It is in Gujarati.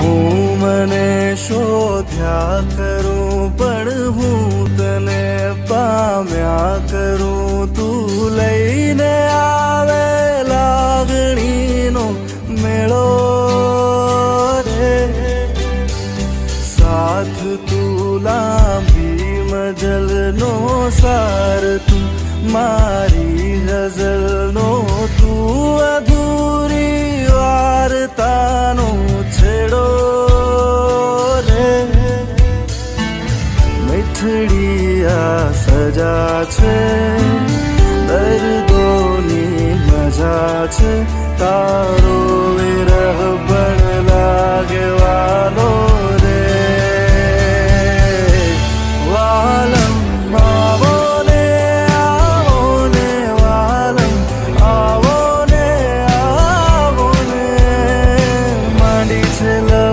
હું મને શોધ્યા કરું પણ હું તને પામ્યા કરું. તું લઈને આવે લાગણીનો મેળો રે, સાથ તું લાંબી મજલનો સાર, તું મારી ગઝલનો, તું અધૂરી વાર્તાનો છેડો રે. મીઠડી આ સજા છે, દર્દોની મજા છે, તારો વિરહ પણ લાગે વાલો રે. વાલમ આવો ને આવો ને, વાલમ આવો ને આવો ને, માંડી છે